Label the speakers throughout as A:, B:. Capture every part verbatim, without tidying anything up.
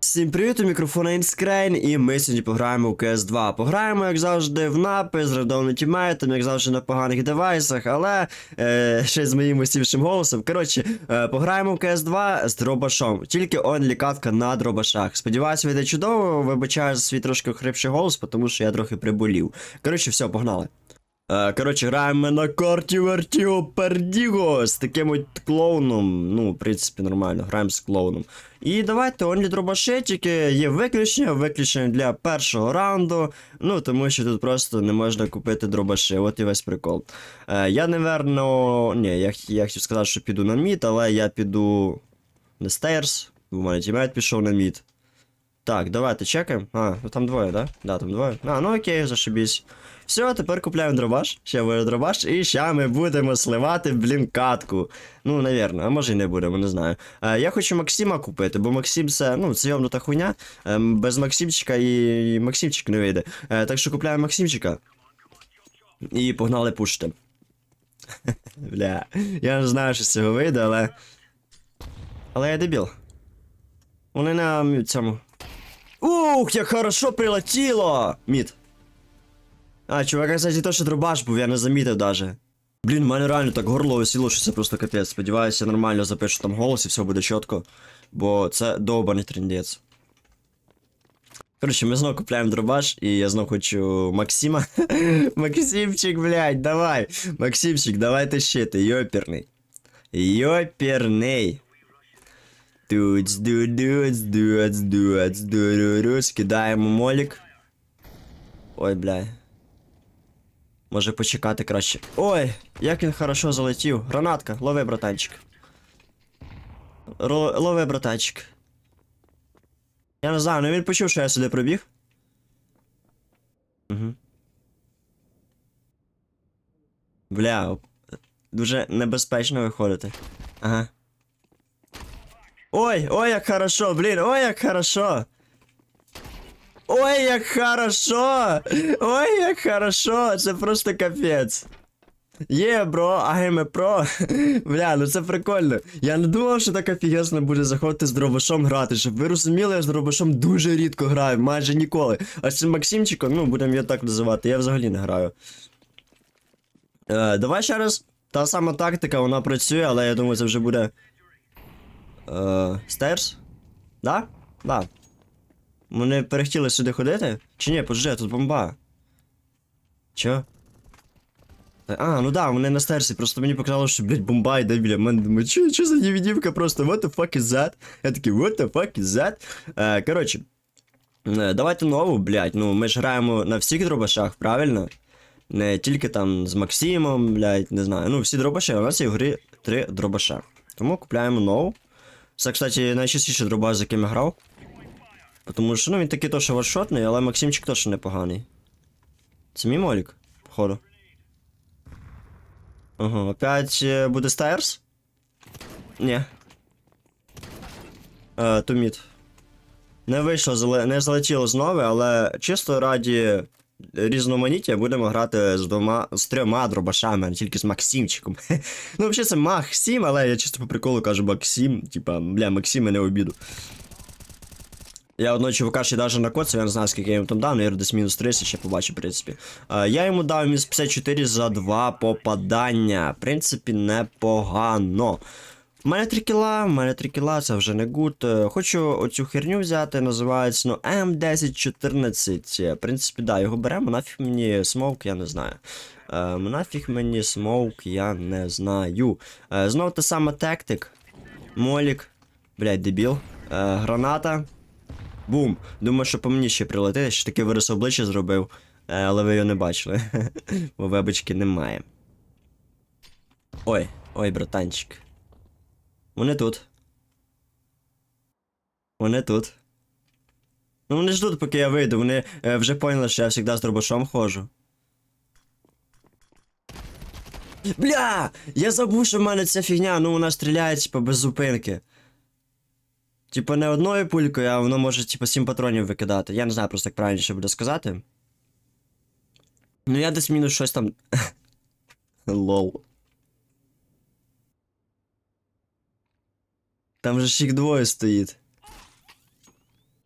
A: Всім привіт, у мікрофона Інскрейн, і ми сьогодні пограємо у кей ес два. Пограємо, як завжди, в напи, з рандомним тімейтом, як завжди на поганих девайсах, але е, ще з моїм усівшим голосом. Коротше, е, пограємо у кей ес два з дробашом. Тільки онлі катка на дробашах. Сподіваюся, вийде чудово, вибачаю за свій трошки хрипший голос, тому що я трохи приболів. Коротше, все, погнали. Е, коротше, граємо на карті Вертіо Пердіго з таким от клоуном. Ну, в принципі, нормально, граємо з клоуном. І давайте онлі дробашетики, є виключення, виключення для першого раунду. Ну, тому що тут просто не можна купити дробаши, от і весь прикол. Е, я, наверно, ні, я, я хотів сказати, що піду на мід, але я піду на стейрс, бо в мене тімейт пішов на мід. Так, давайте чекаємо. А, ну там двоє, да? Да, там двоє. А, ну окей, зашибісь. Все, тепер купляємо дробаш. Ще буде дробаш. І ще ми будемо сливати, блін, катку. Ну, навірно, а може і не будемо, не знаю. Е, я хочу Максима купити, бо Максим це, ну, це йомнута хуйня. Е, без Максимчика і, і Максимчик не вийде. Е, так що купляємо Максимчика. І погнали пушити. Бля, я не знаю, що з цього вийде, але... Але я дебіл. Вони на цьому... Ух, як хорошо прилетіло! Мід. А, чувак, кстати, то, що дробаш був, я не замітив даже. Блін, в мене реально так горло осіло, що це просто капець. Сподіваюся, я нормально запишу там голос і все буде чітко. Бо це довбаний трендець. Коротше, ми знову купляємо дробаш, і я знову хочу Максима. Максимчик, блядь, давай. Максимчик, давай тащити, йоперний. Йоперний. Дуц, дуц, дуц, дуц, дуц, дуц, кидаємо молік. Ой, бля. Може почекати краще. Ой, як він хорошо залетів. Гранатка, лови, братанчик. Ро лови, братанчик. Я не знаю, ну він почув, що я сюди пробіг. Угу. Бля, дуже небезпечно виходити. Ага. Ой, ой, як хорошо, блін, ой, як хорошо. Ой, як хорошо! Ой, як хорошо! Це просто капець. Є, бро, агеме про. Бля, ну це прикольно. Я не думав, що так офігезно буде заходити з дробашом грати. Щоб ви розуміли, я з дробашом дуже рідко граю, майже ніколи. А з цим Максимчиком, ну, будемо його так називати, я взагалі не граю. Е, давай ще раз. Та сама тактика, вона працює, але я думаю, це вже буде... Е, стейрс? Да? Да. Вони перехотіли сюди ходити? Чи ні, подожди, тут бомба. Чо? А, ну да, вони на стерсі, просто мені показало, що, блядь, бомба йде біля мене. Думаю, чо, чо за невідівка просто, what the fuck is that? Я такий, what the fuck is that? Е, коротше, е, давайте нову, блядь, ну ми ж граємо на всіх дробашах, правильно? Не тільки там з Максимом, блядь, не знаю, ну всі дробаші, у нас є в грі три дробаша. Тому купляємо нову. Це, кстати, найчастіше дробаш, з яким я грав. Тому що, ну, він такий то, що варшотний, але Максимчик точно непоганий. Це мій молік, походу. Ага, опять е, буде стейрс? Ні. Е, туміт. Не вийшло, зале... не залетіло знову, але чисто раді різноманіття будемо грати з двома, з трьома дробашами, а не тільки з Максимчиком. Ну, взагалі це Максим, але я чисто по приколу кажу Максим, типа, бля, Максим мене обіду. Я одного чувака ще навіть накоцав, я не знаю, скільки я йому там дав, наверное, десь мінус тридцять, ще побачу, в принципі. А, я йому дав мінус п'ятдесят чотири за два попадання. В принципі, непогано. У мене три кіла, в мене три кіла, це вже не гуд. Хочу оцю херню взяти, називається, ну, М десять чотирнадцять. В принципі, да, його беремо, нафіг мені смоук, я не знаю. Е, нафіг мені смоук, я не знаю. Е, знову та сама тактик. Молік. Блядь, дебіл. Е, граната. Бум! Думаю, що по мені ще прилетить, що таке вираз обличчя зробив, але ви його не бачили, бо вебочки немає. Ой, ой, братанчик. Вони тут. Вони тут. Ну вони ждуть, поки я вийду, вони е, вже поняли, що я завжди з дробашом ходжу. Бля! Я забув, що в мене ця фігня, ну вона стріляє, типа, без зупинки. Типа не одною пулькою, а воно може, типа, сім патронів викидати. Я не знаю просто, як правильніше буде сказати. Ну я десь мінус щось там... Лол. Там же ж їх двоє стоїть.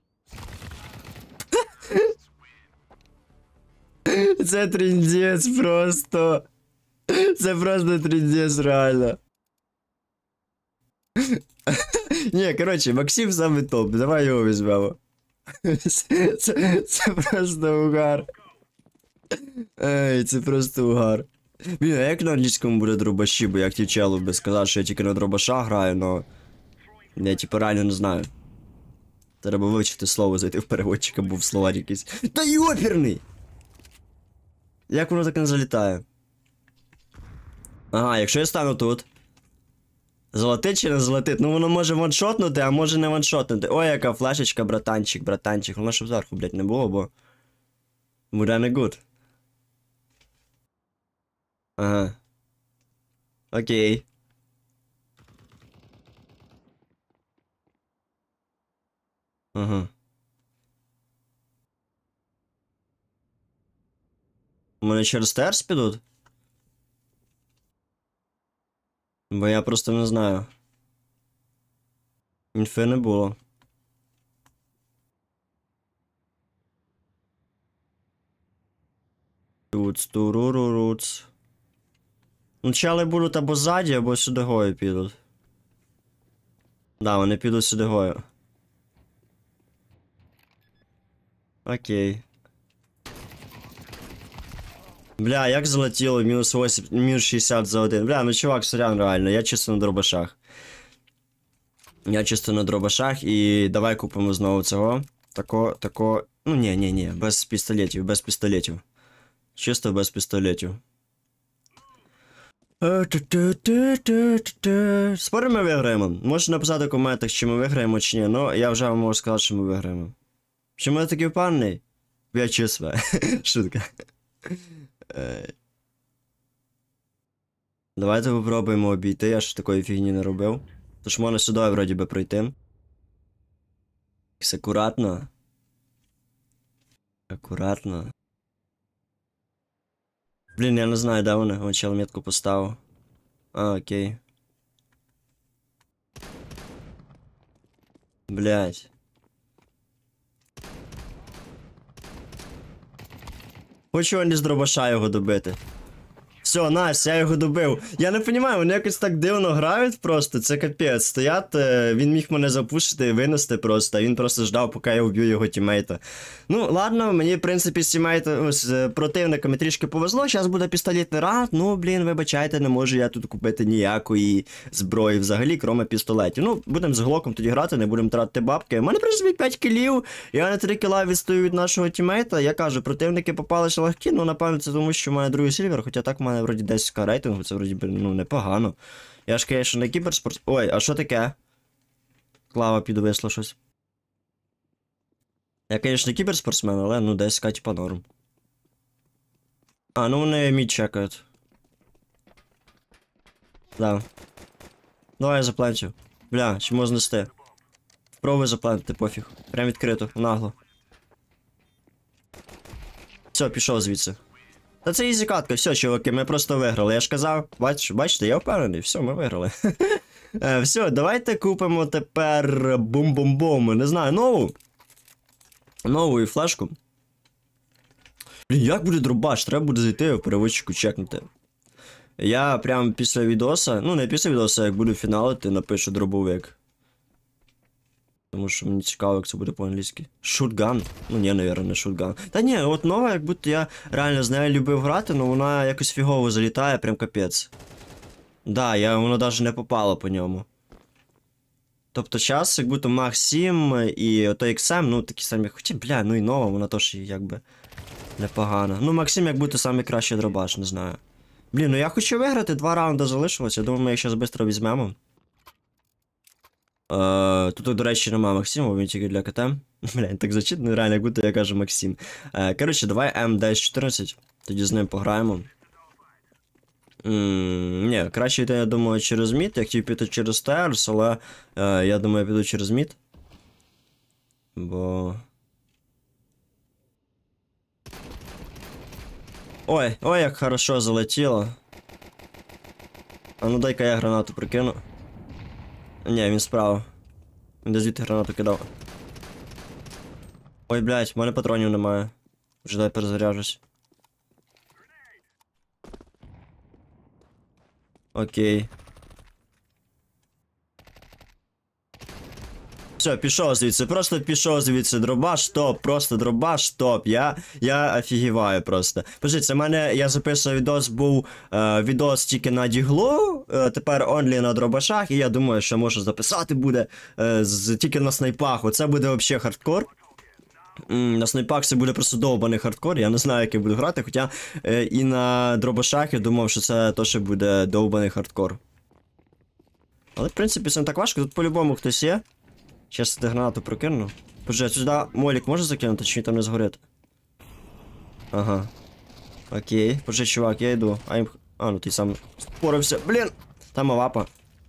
A: Це трындець просто. Це просто трындець, реально. Ні, коротше, Максим саме топ, давай його візьмемо. Це, це, це просто угар. Ей, це просто угар. Блін, а як на англійському буде дробаші, бо я хотів челу би сказати, що я тільки на дробаша граю, но... Я типу реально не знаю. Треба вивчити слово, зайти в переводчика, був словарь якийсь. Та йоперний! Як воно так не залітає? Ага, якщо я стану тут. Золотить чи не золотить? Ну воно може ваншотнути, а може не ваншотнути. Ой, яка флешечка, братанчик, братанчик. Воно щоб зверху, блядь, не було, бо... Буде не гуд. Ага. Окей. Ага. У мене через терс підуть? Бо я просто не знаю. Інфи не було. Туц, туруруруц. Ну, чали будуть або ззаді, або сюди гою підуть. Да, вони підуть сюди гою. Окей. Бля, як залетіло мінус вісім, мінус шістдесят за один. Бля, ну чувак, сорян, реально, я чисто на дробашах. Я чисто на дробашах і давай купимо знову цього. Тако, тако. Ну ні, ні, ні, без пістолетів, без пістолетів. Чисто без пістолетів. Спорим, ми виграємо. Можете написати в коментах, чи ми виграємо, чи ні. Ну, я вже вам можу сказати, що ми виграємо. Чому я такий впевнений? Я чувствую. Шутка. Давайте попробуємо обійти, я ж такої фігні не робив. Тож можна сюди вроді би пройти. Акуратно. Акуратно. Блін, я не знаю, де вони. О, чел метку поставив. А, окей. Блять. Хочу вони з дробаша його добити. Все, найс, я його добив. Я не розумію, вони якось так дивно грають просто, це капець. Стоять, він міг мене запушити, винести просто, а він просто ждав, поки я вб'ю його тімейта. Ну, ладно, мені, в принципі, з тімейта, з противниками трішки повезло, зараз буде пістолетний раунд, ну, блін, вибачайте, не можу я тут купити ніякої зброї взагалі, кроме пістолетів. Ну, будемо з глоком тоді грати, не будемо тратити бабки. У мене, в принципі, п'ять кілів, я на три кіла відстою від нашого тімейта, я кажу, противники попали ще легкі, ну, напевно, це тому, що в мене другий сільвер, хоча так в мене вроді десять рейтингу, це вроді, ну, непогано. Я ж, конечно, не кіберспорт... Ой, а що таке? Клава підвисла щось. Я, конечно, не кіберспортсмен, але, ну, десять типа норм. А, ну вони мід чекають. Да. Давай я заплантю. Бля, чи можна знести? Спробуй заплантити, пофіг. Прям відкрито, нагло. Все, пішов звідси. Та це ізі катка, все, чуваки, ми просто виграли. Я ж казав, бач, бачите, я впевнений, все, ми виграли. е, все, давайте купимо тепер бум-бум-бум, не знаю, нову. Нову і флешку. Блін, як буде дробаш? Треба буде зайти в переводчику чекнути. Я прямо після відоса, ну не після відоса, як буду фіналити, напишу дробовик. Тому що мені цікаво, як це буде по-англійськи. Шутган? Ну ні, навірно, не шутган. Та ні, от нова, як будто я реально з нею любив грати, але вона якось фігово залітає, прям капець. Да, я, воно навіть не попало по ньому. Тобто час, як будто Мах сім і ото ікс ем, ну такі самі, хоча, бля, ну і нова, вона теж якби непогана. Ну Максим як будто самий кращий дробаш, не знаю. Блін, ну я хочу виграти, два раунди залишилось, я думаю, ми їх зараз швидко візьмемо. Uh, тут, до речі, нема Максима, він тільки для КТ. Блін, так звучить, ну реально, як будто я кажу Максим. Uh, коротше, давай ем десять чотирнадцять, тоді з ним пограємо. Mm, ні, краще йти, я думаю, через мід, я хотів піти через Терс, але uh, я думаю, я піду через мід. Бо... Ой, ой, як хорошо залетіло. А ну дай-ка я гранату прикину. Ні, він справа. Він де звідти гранату кидав. Ой, блядь, в мене патронів немає. Вже дай перезаряжусь. Окей. Все, пішов звідси, просто пішов звідси, дробаш, топ, просто дробаш, топ, я, я офігіваю просто. Подожди, це в мене, я записував відос, був е, відос тільки на діглу, е, тепер онлі на дробашах, і я думаю, що можу записати буде е, з, тільки на снайпах, оце буде взагалі хардкор. М, на снайпах це буде просто довбаний хардкор, я не знаю, як я буду грати, хоча е, і на дробашах я думав, що це теж буде довбаний хардкор. Але в принципі це не так важко, тут по-любому хтось є. Щас я гранату прокину. Боже, сюди молік може закинути, чи він там не згорить? Ага. Окей. Боже, чувак, я йду. А, їм... а ну ти сам спорився. Блін! Там авапа.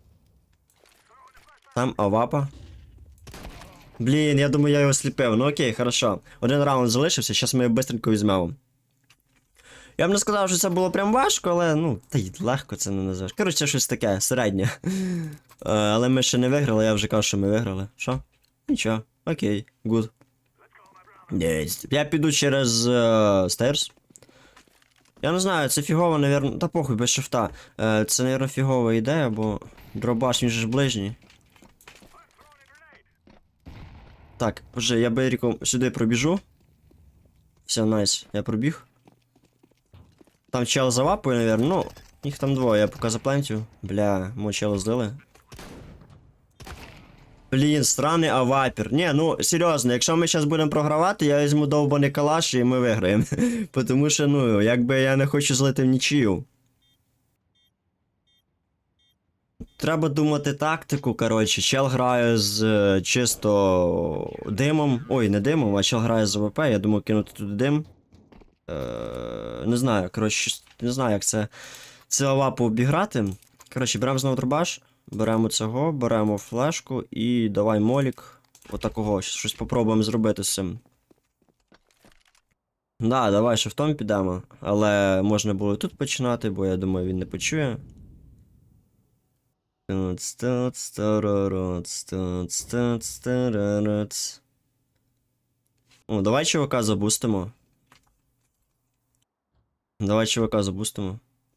A: Там авапа. Блін, я думаю, я його сліпив. Ну окей, хорошо. Один раунд залишився, зараз ми його бистренько візьмемо. Я б не сказав, що це було прям важко, але, ну, та й легко це не називаєш. Коротше, щось таке, середнє. Uh, але ми ще не виграли, я вже кажу, що ми виграли. Що? Нічого. Окей, гуд. Yes. Я піду через uh, стейрс. Я не знаю, це фігово, навірно. Та похуй, без шифта. Uh, це, навірно, фігова ідея, бо дробаш, він же ж ближній. Так, вже я Беріком сюди пробіжу. Все, найс, я пробіг. Там чел за вапою, навірно, ну, їх там двоє, я поки заплентю. Бля, мого чела здали. Блін, странний авапір. Ні, ну, серйозно, якщо ми зараз будемо програвати, я візьму довбаний калаш і ми виграємо. Тому що, ну, якби я не хочу злити в нічию. Треба думати тактику, коротше. Чел грає з е, чисто димом. Ой, не димом, а чел грає з АВП, я думаю кинути туди дим. Е, не знаю, коротше, не знаю, як це це авапу обіграти. Коротше, беремо знову дробаш. Беремо цього, беремо флешку і давай молік. Отакого, щось попробуємо зробити з цим. Да, давай шифтом підемо. Але можна було тут починати, бо я думаю, він не почує. О, давай чувака забустимо. Давай чувака забустимо.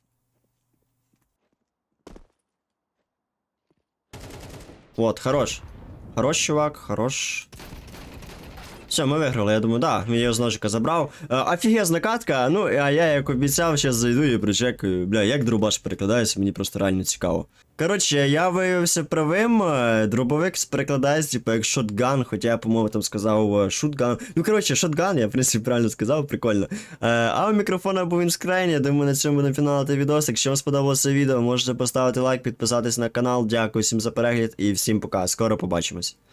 A: Вот, хорош. Хорош, чувак, хорош. Все, ми виграли, я думаю, да, я його з ножика забрав. А, офігезна катка, ну, а я, як обіцяв, зараз зайду і прочекаю. Бля, як дробаш перекладається, мені просто реально цікаво. Коротше, я виявився правим, дробовик перекладається, типу, як шотган, хоча я, по-моєму, там сказав шутган. Ну, коротше, шотган, я, в принципі, правильно сказав, прикольно. А у мікрофона був Інскрайн, я думаю, на цьому будемо фіналити відос. Якщо вам сподобалося відео, можете поставити лайк, підписатись на канал. Дякую всім за перегляд і всім пока, скоро побачимось.